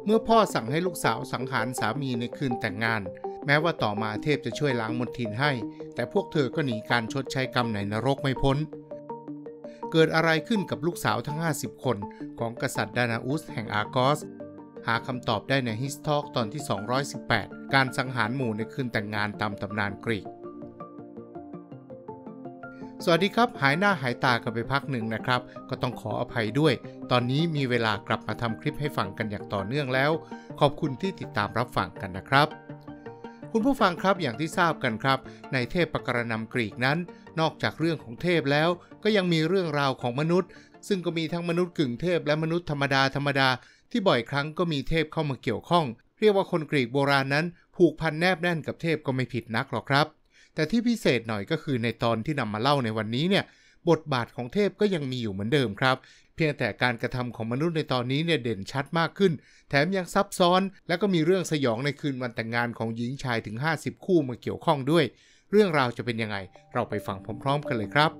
เมื่อพ่อสั่งให้ลูกสาวสังหารสามีในคืนแต่งงานแม้ว่าต่อมาเทพจะช่วยล้างมลทินให้แต่พวกเธอก็หนีการชดใช้กรรมในนรกไม่พ้นเกิดอะไรขึ้นกับลูกสาวทั้ง50คนของกษัตริย์ดานาอุสแห่งอาร์กอสหาคำตอบได้ในฮิสทอกตอนที่218การสังหารหมู่ในคืนแต่งงานตามตำนานกรีกสวัสดีครับหายหน้าหายตากันไปพักหนึ่งนะครับก็ต้องขออภัยด้วยตอนนี้มีเวลากลับมาทำคลิปให้ฟังกันอย่างต่อเนื่องแล้วขอบคุณที่ติดตามรับฟังกันนะครับคุณผู้ฟังครับอย่างที่ทราบกันครับในเทพกรณำกรีกนั้นนอกจากเรื่องของเทพแล้วก็ยังมีเรื่องราวของมนุษย์ซึ่งก็มีทั้งมนุษย์กึ่งเทพและมนุษย์ธรรมดาที่บ่อยครั้งก็มีเทพเข้ามาเกี่ยวข้องเรียกว่าคนกรีกโบราณนั้นผูกพันแนบแน่นกับเทพก็ไม่ผิดนักหรอกครับแต่ที่พิเศษหน่อยก็คือในตอนที่นำมาเล่าในวันนี้เนี่ยบทบาทของเทพก็ยังมีอยู่เหมือนเดิมครับเพียงแต่การกระทำของมนุษย์ในตอนนี้เนี่ยเด่นชัดมากขึ้นแถมยังซับซ้อนและก็มีเรื่องสยองในคืนวันแต่งงานของหญิงชายถึง50คู่มาเกี่ยวข้องด้วยเรื่องราวจะเป็นยังไงเราไปฟังพร้อมๆกันเลยครับ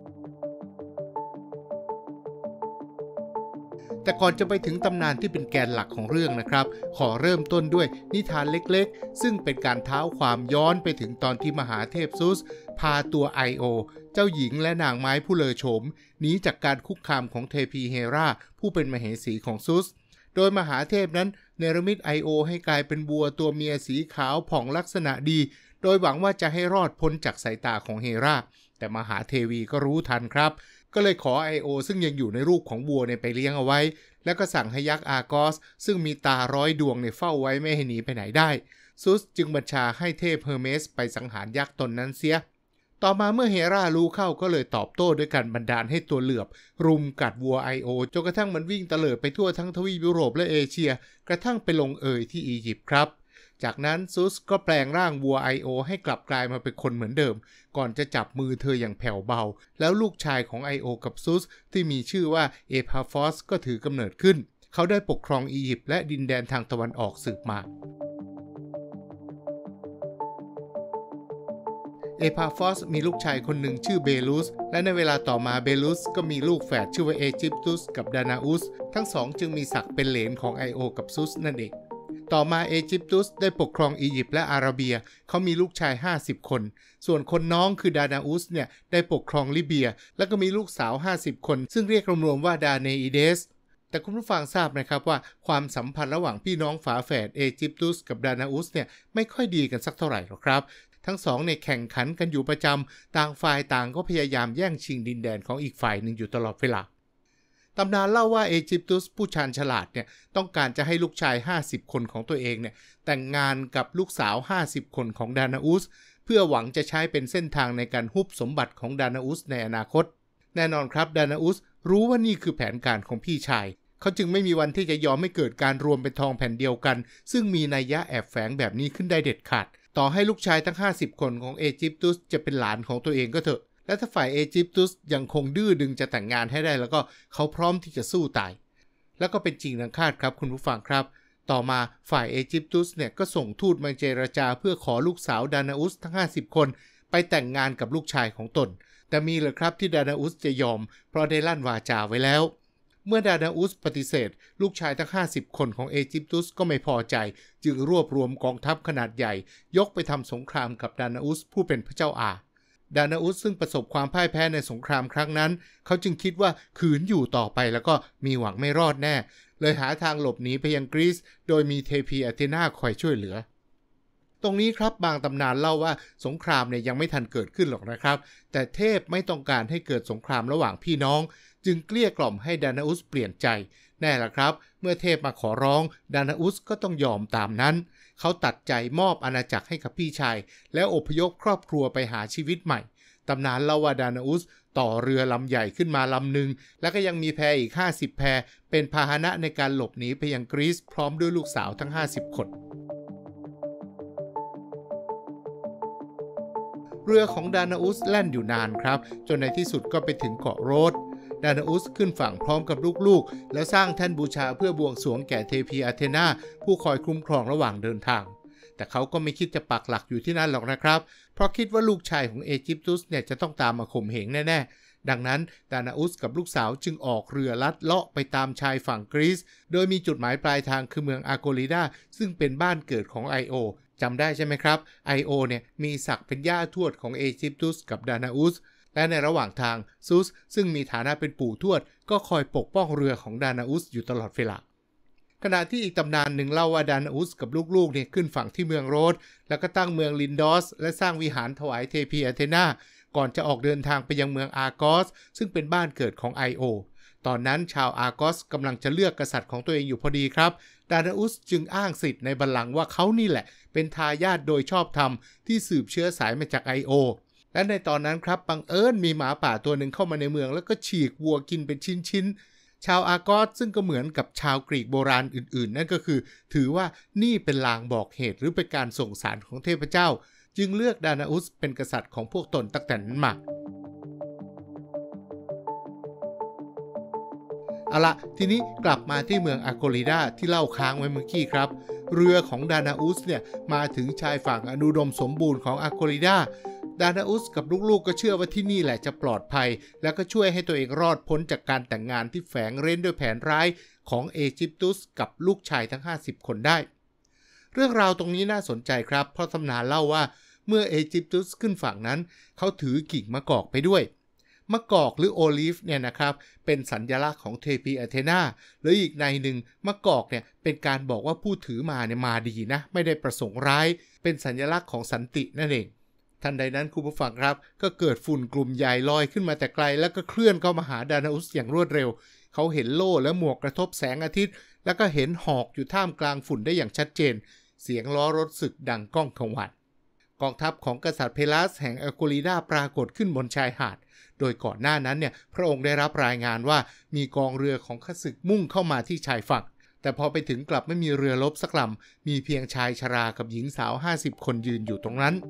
แต่ก่อนจะไปถึงตำนานที่เป็นแกนหลักของเรื่องนะครับขอเริ่มต้นด้วยนิทานเล็กๆซึ่งเป็นการเท้าความย้อนไปถึงตอนที่มหาเทพซุสพาตัวไอโอเจ้าหญิงและนางไม้ผู้เลอโฉมหนีจากการคุกคามของเทพีเฮราผู้เป็นมเหสีของซุสโดยมหาเทพนั้นเนรมิตไอโอให้กลายเป็นวัวตัวเมียสีขาวผ่องลักษณะดีโดยหวังว่าจะให้รอดพ้นจากสายตาของเฮราแต่มหาเทวีก็รู้ทันครับก็เลยขอไอโอซึ่งยังอยู่ในรูปของวัวไปเลี้ยงเอาไว้แล้วก็สั่งให้ยักษ์อาร์กอสซึ่งมีตา100 ดวงเฝ้าไว้ไม่ให้หนีไปไหนได้ซุสจึงบัญชาให้เทพเฮอร์เมสไปสังหารยักษ์ตนนั้นเสียต่อมาเมื่อเฮรารู้เข้าก็เลยตอบโต้ด้วยการบันดาลให้ตัวเหลือบรุมกัดวัวไอโอจนกระทั่งมันวิ่งเตลิดไปทั่วทั้งทวีปยุโรปและเอเชียกระทั่งไปลงเอยที่อียิปต์ครับจากนั้นซุสก็แปลงร่างวัวไอโอให้กลับกลายมาเป็นคนเหมือนเดิมก่อนจะจับมือเธออย่างแผ่วเบาแล้วลูกชายของไอโอกับซุสที่มีชื่อว่าเอพาฟอสก็ถือกำเนิดขึ้นเขาได้ปกครองอียิปต์และดินแดนทางตะวันออกสืบมาเอพาฟอสมีลูกชายคนหนึ่งชื่อเบลุสและในเวลาต่อมาเบลุสก็มีลูกแฝดชื่อว่าเอจิปตุสกับดานาอุสทั้งสองจึงมีศักดิ์เป็นเหลนของไอโอกับซุสนั่นเองต่อมาเอจิปตุสได้ปกครองอียิปต์และอาระเบียเขามีลูกชาย50คนส่วนคนน้องคือดานาอุสเนี่ยได้ปกครองลิเบียแล้วก็มีลูกสาว50คนซึ่งเรียกรวมๆว่าดาเนอิเดสแต่คุณผู้ฟังทราบนะครับว่าความสัมพันธ์ระหว่างพี่น้องฝาแฝดเอจิปตุสกับดานาอุสเนี่ยไม่ค่อยดีกันสักเท่าไหร่หรอกครับทั้งสองเนี่ยแข่งขันกันอยู่ประจำต่างฝ่ายต่างก็พยายามแย่งชิงดินแดนของอีกฝ่ายหนึ่งอยู่ตลอดเวลาตำนานเล่าว่าเอจิปตุสผู้ชาญฉลาดเนี่ยต้องการจะให้ลูกชาย50คนของตัวเองเนี่ยแต่งงานกับลูกสาว50คนของดานาอุสเพื่อหวังจะใช้เป็นเส้นทางในการฮุบสมบัติของดานาอุสในอนาคตแน่นอนครับดานาอุสรู้ว่านี่คือแผนการของพี่ชายเขาจึงไม่มีวันที่จะยอมให้เกิดการรวมเป็นทองแผ่นเดียวกันซึ่งมีนัยยะแอบแฝงแบบนี้ขึ้นได้เด็ดขาดต่อให้ลูกชายทั้ง50คนของเอจิปตุสจะเป็นหลานของตัวเองก็เถอะและถ้าฝ่ายเอจิปตุสยังคงดื้อดึงจะแต่งงานให้ได้แล้วก็เขาพร้อมที่จะสู้ตายแล้วก็เป็นจริงดังคาดครับคุณผู้ฟังครับต่อมาฝ่ายเอจิปตุสเนี่ยก็ส่งทูตมาเจรจาเพื่อขอลูกสาวดานาอุสทั้ง50คนไปแต่งงานกับลูกชายของตนแต่มีเหรอครับที่ดานาอุสจะยอมเพราะได้ลั่นวาจาไว้แล้วเมื่อดานาอุสปฏิเสธลูกชายทั้ง50คนของเอจิปตุสก็ไม่พอใจจึงรวบรวมกองทัพขนาดใหญ่ยกไปทำสงครามกับดานาอุสผู้เป็นพระเจ้าอาดานาอุสซึ่งประสบความพ่ายแพ้ในสงครามครั้งนั้นเขาจึงคิดว่าขืนอยู่ต่อไปแล้วก็มีหวังไม่รอดแน่เลยหาทางหลบหนีไปยังกรีซโดยมีเทพีอาเธนาคอยช่วยเหลือตรงนี้ครับบางตำนานเล่าว่าสงครามเนี่ยยังไม่ทันเกิดขึ้นหรอกนะครับแต่เทพไม่ต้องการให้เกิดสงครามระหว่างพี่น้องจึงเกลี้ยกล่อมให้ดานาอุสเปลี่ยนใจแน่ละครับเมื่อเทพมาขอร้องดานาอุสก็ต้องยอมตามนั้นเขาตัดใจมอบอาณาจักรให้กับพี่ชายแล้วอพยพครอบครัวไปหาชีวิตใหม่ตำนานเล่าว่าดานาอุสต่อเรือลำใหญ่ขึ้นมาลำหนึ่งแล้วก็ยังมีแพอีก50แพเป็นพาหนะในการหลบหนีไปยังกรีซพร้อมด้วยลูกสาวทั้ง50คนเรือของดานาอุสแล่นอยู่นานครับจนในที่สุดก็ไปถึงเกาะโรดดานาอุสขึ้นฝั่งพร้อมกับลูกๆแล้วสร้างแท่นบูชาเพื่อบวงสรวงแก่เทพีอาเธนาผู้คอยคุ้มครองระหว่างเดินทางแต่เขาก็ไม่คิดจะปักหลักอยู่ที่นั่นหรอกนะครับเพราะคิดว่าลูกชายของเอจิปตุสเนี่ยจะต้องตามมาข่มเหงแน่ๆดังนั้นดานาอุสกับลูกสาวจึงออกเรือลัดเลาะไปตามชายฝั่งกรีซโดยมีจุดหมายปลายทางคือเมืองอาโกลิดาซึ่งเป็นบ้านเกิดของไอโอจำได้ใช่ไหมครับไอโอเนี่ยมีศักดิ์เป็นย่าทวดของเอจิปตุสกับดานาอุสและในระหว่างทางซุสซึ่งมีฐานะเป็นปู่ทวดก็คอยปกป้องเรือของดานาอุสอยู่ตลอดเวลาขณะที่อีกตำนานหนึ่งเล่าว่าดานาอุสกับลูกๆเนี่ยขึ้นฝั่งที่เมืองโรดแล้วก็ตั้งเมืองลินดอสและสร้างวิหารถวายเทพีอาเธนาก่อนจะออกเดินทางไปยังเมืองอาร์กอสซึ่งเป็นบ้านเกิดของไอโอตอนนั้นชาวอาร์กอสกำลังจะเลือกกษัตริย์ของตัวเองอยู่พอดีครับดานาอุสจึงอ้างสิทธิ์ในบัลลังก์ว่าเขานี่แหละเป็นทายาทโดยชอบธรรมที่สืบเชื้อสายมาจากไอโอและในตอนนั้นครับบังเอิญมีหมาป่าตัวหนึ่งเข้ามาในเมืองแล้วก็ฉีกวัวกินเป็นชิ้นๆชาวอาร์กอสซึ่งก็เหมือนกับชาวกรีกโบราณอื่นๆนั่นก็คือถือว่านี่เป็นลางบอกเหตุหรือเป็นการส่งสารของเทพเจ้าจึงเลือกดานาอุสเป็นกษัตริย์ของพวกตนตั้งแต่นั้นมาเอาละทีนี้กลับมาที่เมืองอาโกลิดาที่เล่าค้างไว้เมื่อกี้ครับเรือของดานาอุสเนี่ยมาถึงชายฝั่งอนุดมสมบูรณ์ของอาโกลิดาดานาอุสกับลูกๆก็เชื่อว่าที่นี่แหละจะปลอดภัยแล้วก็ช่วยให้ตัวเองรอดพ้นจากการแต่งงานที่แฝงเร้นด้วยแผนร้ายของเอจิปตุสกับลูกชายทั้ง50คนได้เรื่องราวตรงนี้น่าสนใจครับเพราะตำนานเล่าว่าเมื่อเอจิปตุสขึ้นฝั่งนั้นเขาถือกิ่งมะกอกไปด้วยมะกอกหรือโอลิฟเนี่ยนะครับเป็นสัญลักษณ์ของเทพีอาเธนาหรืออีกในหนึ่งมะกอกเนี่ยเป็นการบอกว่าผู้ถือมาเนี่ยมาดีนะไม่ได้ประสงค์ร้ายเป็นสัญลักษณ์ของสันตินั่นเองทันใดนั้นคุณผู้ฟังครับก็เกิดฝุ่นกลุ่มใหญ่ลอยขึ้นมาแต่ไกลแล้วก็เคลื่อนเข้ามาหาดานาอุสอย่างรวดเร็วเขาเห็นโล่และหมวกกระทบแสงอาทิตย์แล้วก็เห็นหอกอยู่ท่ามกลางฝุ่นได้อย่างชัดเจนเสียงล้อรถศึกดังก้องกังวานกองทัพของกษัตริย์เพลัสแห่งอาโกลิดาปรากฏขึ้นบนชายหาดโดยก่อนหน้านั้นเนี่ยพระองค์ได้รับรายงานว่ามีกองเรือของข้าศึกมุ่งเข้ามาที่ชายฝั่งแต่พอไปถึงกลับไม่มีเรือรบสักลำมีเพียงชายชรากับหญิงสาว50คนยืนอยู่ตรงนั้น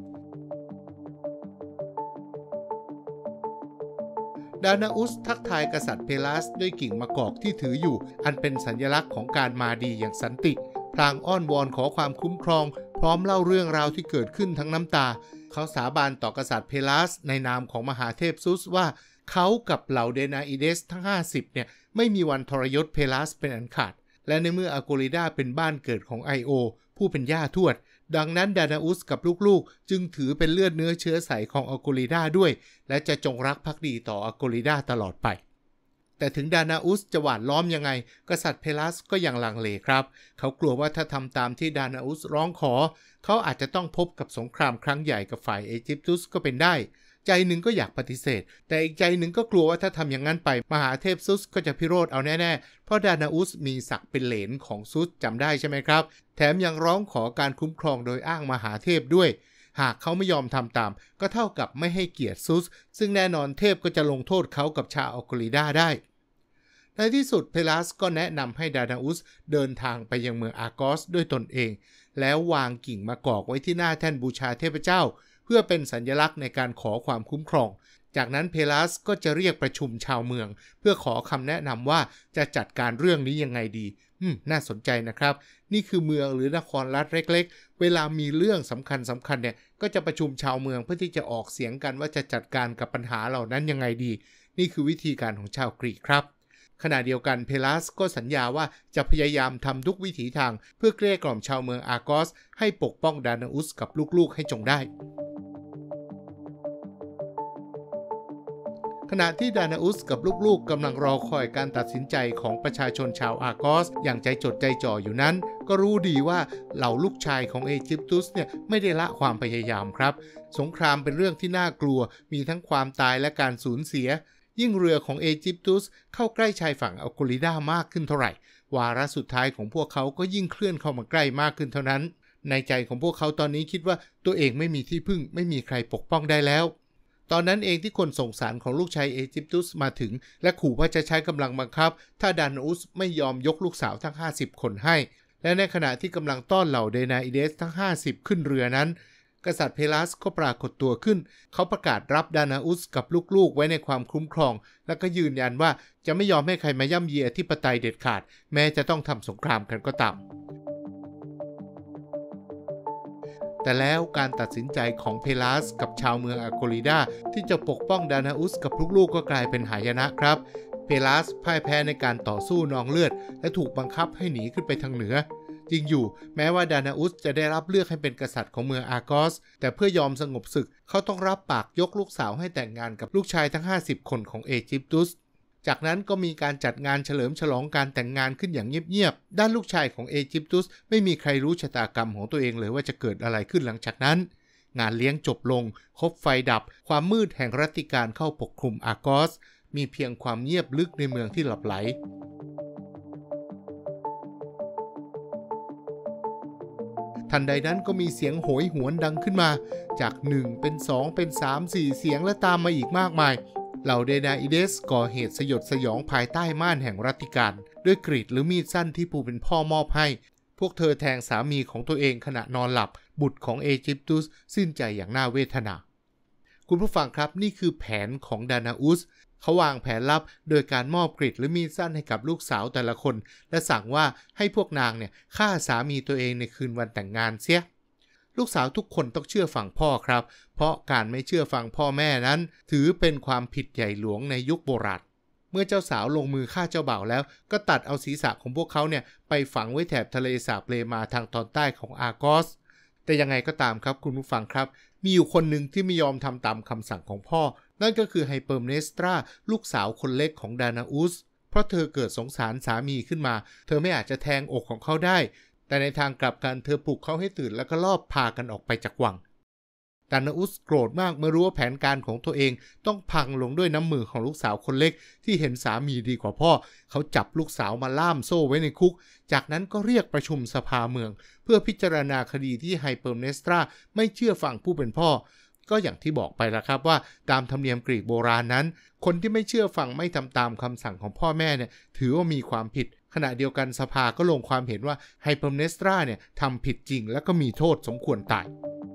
ดานาอุสทักทายกษัตริย์เพลัสด้วยกิ่งมะกอกที่ถืออยู่อันเป็นสัญลักษณ์ของการมาดีอย่างสันติพลางอ้อนวอนขอความคุ้มครองพร้อมเล่าเรื่องราวที่เกิดขึ้นทั้งน้ำตาเขาสาบานต่อกษัตริย์เพลัสในนามของมหาเทพซุสว่าเขากับเหล่าเดนาอิเดสทั้ง50เนี่ยไม่มีวันทรยศเพลัสเป็นอันขาดและในเมื่ออาโกลิดาเป็นบ้านเกิดของไอโอผู้เป็นย่าทวดดังนั้นดานาอุสกับลูกๆจึงถือเป็นเลือดเนื้อเชื้อสายของอาโกลิดาด้วยและจะจงรักภักดีต่ออาโกลิดาตลอดไปแต่ถึงดานาอุสจะหวานล้อมยังไงกษัตริย์เพลัสก็ยังลังเลครับเขากลัวว่าถ้าทำตามที่ดานาอุสร้องขอเขาอาจจะต้องพบกับสงครามครั้งใหญ่กับฝ่ายเอจิปตุสก็เป็นได้ใจหนึ่งก็อยากปฏิเสธแต่อีกใจหนึ่งก็กลัวว่าถ้าทำอย่างนั้นไปมหาเทพซุสก็จะพิโรธเอาแน่ๆเพราะดานาอุสมีศักดิ์เป็นเหลนของซุสจำได้ใช่ไหมครับแถมยังร้องขอการคุ้มครองโดยอ้างมหาเทพด้วยหากเขาไม่ยอมทำตามก็เท่ากับไม่ให้เกียรติซุสซึ่งแน่นอนเทพก็จะลงโทษเขากับชาวอาโกลิดาได้ในที่สุดเพลัสก็แนะนำให้ดานาอุสเดินทางไปยังเมืองอาร์กอสด้วยตนเองแล้ววางกิ่งมะกอกไว้ที่หน้าแท่นบูชาเทพเจ้าเพื่อเป็นสัญลักษณ์ในการขอความคุ้มครองจากนั้นเพลัสก็จะเรียกประชุมชาวเมืองเพื่อขอคำแนะนำว่าจะจัดการเรื่องนี้ยังไงดีน่าสนใจนะครับนี่คือเมืองหรือนครรัฐเล็กๆเวลามีเรื่องสำคัญเนี่ยก็จะประชุมชาวเมืองเพื่อที่จะออกเสียงกันว่าจะจัดการกับปัญหาเหล่านั้นยังไงดีนี่คือวิธีการของชาวกรีกครับขณะเดียวกันเพลัสก็สัญญาว่าจะพยายามทำทุกวิถีทางเพื่อเกลี้ยกล่อมชาวเมืองอาร์กอสให้ปกป้องดานาอุสกับลูกๆให้จงได้ขณะที่ดานาอุสกับลูกๆกำลังรอคอยการตัดสินใจของประชาชนชาวอาร์กอสอย่างใจจดใจจ่ออยู่นั้นก็รู้ดีว่าเหล่าลูกชายของเอจิปตุสเนี่ยไม่ได้ละความพยายามครับสงครามเป็นเรื่องที่น่ากลัวมีทั้งความตายและการสูญเสียยิ่งเรือของเอจิปตุสเข้าใกล้ชายฝั่งอาโกลิดามากขึ้นเท่าไหร่วาระสุดท้ายของพวกเขาก็ยิ่งเคลื่อนเข้ามาใกล้มากขึ้นเท่านั้นในใจของพวกเขาตอนนี้คิดว่าตัวเองไม่มีที่พึ่งไม่มีใครปกป้องได้แล้วตอนนั้นเองที่คนส่งสารของลูกชายเอจิปตุสมาถึงและขู่ว่าจะใช้กำลังบังคับถ้าดานาอุสไม่ยอมยกลูกสาวทั้ง50คนให้และในขณะที่กำลังต้อนเหล่าเดนาอิเดสทั้ง50ขึ้นเรือนั้นกษัตริย์เพลัสก็ปรากฏตัวขึ้นเขาประกาศรับดานาอุสกับลูกๆไว้ในความคุ้มครองและก็ยืนยันว่าจะไม่ยอมให้ใครมาย่ำเยียอธิปไตยเด็ดขาดแม้จะต้องทำสงครามกันก็ตามเพแต่แล้วการตัดสินใจของเพลัสกับชาวเมืองอาโกลิดาที่จะปกป้องดานาอุสกับลูกๆก็กลายเป็นหายนะครับเพลัสพ่ายแพ้ในการต่อสู้นองเลือดและถูกบังคับให้หนีขึ้นไปทางเหนือจริงอยู่แม้ว่าดานาอุสจะได้รับเลือกให้เป็นกษัตริย์ของเมืองอาร์กอสแต่เพื่อยอมสงบศึกเขาต้องรับปากยกลูกสาวให้แต่งงานกับลูกชายทั้ง50คนของเอจิปตุสจากนั้นก็มีการจัดงานเฉลิมฉลองการแต่งงานขึ้นอย่างเงียบๆด้านลูกชายของเอจิปตุสไม่มีใครรู้ชะตากรรมของตัวเองเลยว่าจะเกิดอะไรขึ้นหลังจากนั้นงานเลี้ยงจบลงคบไฟดับความมืดแห่งรัตติการเข้าปกคลุมอาร์กอสมีเพียงความเงียบลึกในเมืองที่หลับไหลทันใดนั้นก็มีเสียงโหยหวนดังขึ้นมาจาก1เป็น2เป็น3 4เสียงและตามมาอีกมากมายเหล่าเดนาอิเดสก่อเหตุสยดสยองภายใต้ม่านแห่งรัตติการด้วยกรีดหรือมีดสั้นที่ผู้เป็นพ่อมอบให้พวกเธอแทงสามีของตัวเองขณะนอนหลับบุตรของเอจิปตุสสิ้นใจอย่างน่าเวทนาคุณผู้ฟังครับนี่คือแผนของดานาอุสเขาวางแผนลับโดยการมอบกรีดหรือมีดสั้นให้กับลูกสาวแต่ละคนและสั่งว่าให้พวกนางฆ่าสามีตัวเองในคืนวันแต่งงานเสียลูกสาวทุกคนต้องเชื่อฟังพ่อครับเพราะการไม่เชื่อฟังพ่อแม่นั้นถือเป็นความผิดใหญ่หลวงในยุคโบราณเมื่อเจ้าสาวลงมือฆ่าเจ้าบ่าวแล้วก็ตัดเอาศีรษะของพวกเขาไปฝังไว้แถบทะเลสาบเลมาทางตอนใต้ของอาร์กอสแต่ยังไงก็ตามครับคุณผู้ฟังครับมีอยู่คนหนึ่งที่ไม่ยอมทำตามคำสั่งของพ่อนั่นก็คือไฮเปอร์เมสตราลูกสาวคนเล็กของดานาอุสเพราะเธอเกิดสงสารสามีขึ้นมาเธอไม่อาจจะแทงอกของเขาได้แต่ในทางกลับกันเธอปลุกเขาให้ตื่นแล้วก็ลอบพากันออกไปจากวังดานาอุสโกรธมากเมื่อรู้ว่าแผนการของตัวเองต้องพังลงด้วยน้ำมือของลูกสาวคนเล็กที่เห็นสามีดีกว่าพ่อเขาจับลูกสาวมาล่ามโซ่ไว้ในคุกจากนั้นก็เรียกประชุมสภาเมืองเพื่อพิจารณาคดีที่ไฮเปอร์เมสตราไม่เชื่อฟังผู้เป็นพ่อก็อย่างที่บอกไปแล้วครับว่าตามธรรมเนียมกรีกโบราณนั้นคนที่ไม่เชื่อฟังไม่ทำตามคำสั่งของพ่อแม่ถือว่ามีความผิดขณะเดียวกันสภาก็ลงความเห็นว่าไฮเปอร์เมสตราทำผิดจริงและก็มีโทษสมควรตาย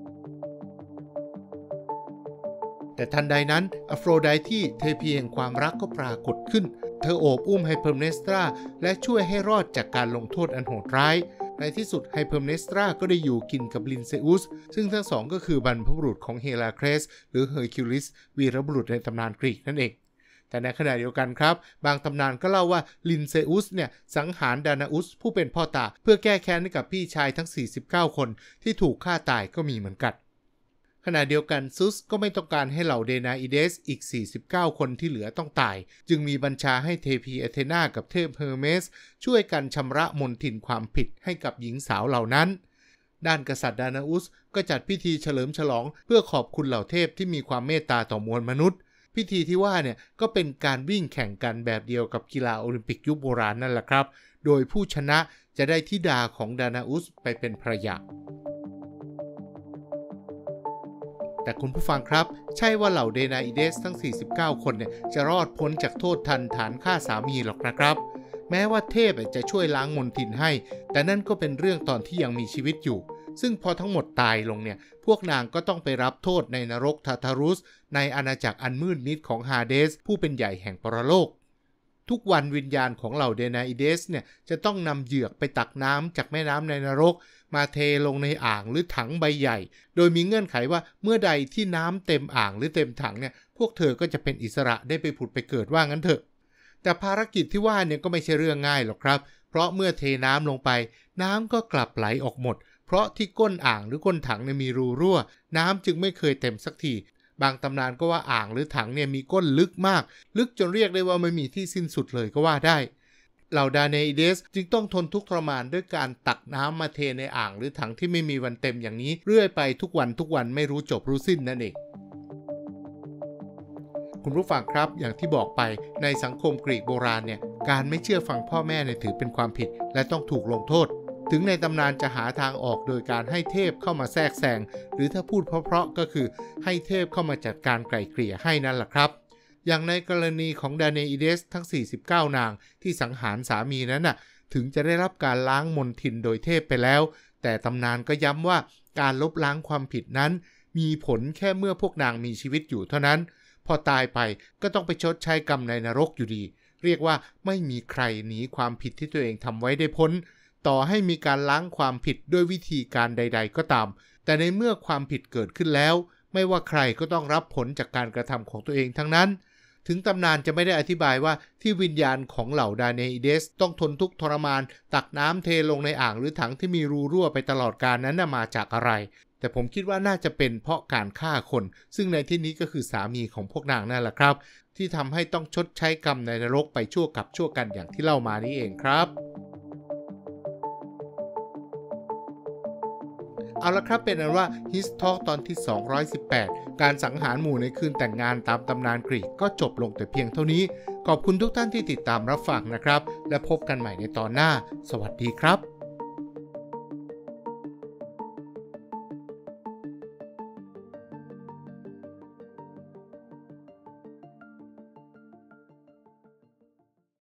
แต่ทันใดนั้นอโฟรไดทีเทพีแห่งความรักก็ปรากฏขึ้นเธอโอบอุ้มไฮเปอร์เมสตราและช่วยให้รอดจากการลงโทษอันโหดร้ายในที่สุดไฮเปอร์เมสตราก็ได้อยู่กินกับลินเซอุสซึ่งทั้งสองก็คือบรรพบุรุษของเฮราเคลสหรือเฮอร์คิวลิสวีรบุรุษในตำนานกรีกนั่นเองแต่ในขณะเดียวกันครับบางตำนานก็เล่าว่าลินเซอุสสังหารดานาอุสผู้เป็นพ่อตาเพื่อแก้แค้นให้กับพี่ชายทั้ง49คนที่ถูกฆ่าตายก็มีเหมือนกันขณะเดียวกันซุสก็ไม่ต้องการให้เหล่าเดนาอิเดสอีก49คนที่เหลือต้องตายจึงมีบัญชาให้เทพีเอเธนากับเทพเฮอร์เมสช่วยกันชำระมลทินความผิดให้กับหญิงสาวเหล่านั้นด้านกษัตริย์ดานาอุสก็จัดพิธีเฉลิมฉลองเพื่อขอบคุณเหล่าเทพที่มีความเมตตาต่อมวลมนุษย์พิธีที่ว่าก็เป็นการวิ่งแข่งกันแบบเดียวกับกีฬาโอลิมปิกยุคโบราณนั่นแหละครับโดยผู้ชนะจะได้ธิดาของดานาอุสไปเป็นภรรยาแต่คุณผู้ฟังครับใช่ว่าเหล่าเดนาอิเดสทั้ง49คนจะรอดพ้นจากโทษทันฐานฆ่าสามีหรอกนะครับแม้ว่าเทพจะช่วยล้างมลทินให้แต่นั่นก็เป็นเรื่องตอนที่ยังมีชีวิตอยู่ซึ่งพอทั้งหมดตายลงพวกนางก็ต้องไปรับโทษในนรกทาทารุสในอาณาจักรอันมืดมิดของฮาเดสผู้เป็นใหญ่แห่งปรโลกทุกวันวิญญาณของเหล่าเดนาอิเดสจะต้องนำเหยือกไปตักน้ำจากแม่น้ำในนรกมาเทลงในอ่างหรือถังใบใหญ่โดยมีเงื่อนไขว่าเมื่อใดที่น้ำเต็มอ่างหรือเต็มถังพวกเธอก็จะเป็นอิสระได้ไปผุดไปเกิดว่างั้นเถอะแต่ภารกิจที่ว่าก็ไม่ใช่เรื่องง่ายหรอกครับเพราะเมื่อเทน้ำลงไปน้ำก็กลับไหลออกหมดเพราะที่ก้นอ่างหรือก้นถังมีรูรั่วน้ำจึงไม่เคยเต็มสักทีบางตำนานก็ว่าอ่างหรือถังมีก้นลึกมากลึกจนเรียกได้ว่าไม่มีที่สิ้นสุดเลยก็ว่าได้เหล่าดาเนอิเดสจึงต้องทนทุกข์ทรมานด้วยการตักน้ำมาเทในอ่างหรือถังที่ไม่มีวันเต็มอย่างนี้เรื่อยไปทุกวันไม่รู้จบรู้สิ้นนั่นเองคุณผู้ฟังครับอย่างที่บอกไปในสังคมกรีกโบราณการไม่เชื่อฟังพ่อแม่ถือเป็นความผิดและต้องถูกลงโทษถึงในตำนานจะหาทางออกโดยการให้เทพเข้ามาแทรกแซงหรือถ้าพูดเพราะๆก็คือให้เทพเข้ามาจัดการไกล่เกลี่ยให้นั่นแหละครับอย่างในกรณีของดาเนอิเดสทั้ง49นางที่สังหารสามีนั้นถึงจะได้รับการล้างมลทินโดยเทพไปแล้วแต่ตำนานก็ย้ำว่าการลบล้างความผิดนั้นมีผลแค่เมื่อพวกนางมีชีวิตอยู่เท่านั้นพอตายไปก็ต้องไปชดใช้กรรมในนรกอยู่ดีเรียกว่าไม่มีใครหนีความผิดที่ตัวเองทำไว้ได้พ้นต่อให้มีการล้างความผิดด้วยวิธีการใดๆก็ตามแต่ในเมื่อความผิดเกิดขึ้นแล้วไม่ว่าใครก็ต้องรับผลจากการกระทำของตัวเองทั้งนั้นถึงตำนานจะไม่ได้อธิบายว่าที่วิญญาณของเหล่าดาเนอิเดสต้องทนทุกข์ทรมานตักน้ำเทลงในอ่างหรือถังที่มีรูรั่วไปตลอดกาลนั้นมาจากอะไรแต่ผมคิดว่าน่าจะเป็นเพราะการฆ่าคนซึ่งในที่นี้ก็คือสามีของพวกนางนั่นแหละครับที่ทำให้ต้องชดใช้กรรมในนรกไปชั่วกับชั่วกันอย่างที่เล่ามานี้เองครับเอาละครับเป็นอันว่า His Talk ตอนที่218การสังหารหมู่ในคืนแต่งงานตามตำนานกรีกก็จบลงแต่เพียงเท่านี้ขอบคุณทุกท่านที่ติดตามรับฟังนะครับและพบกันใหม่ในตอนหน้าสวัสดีครับ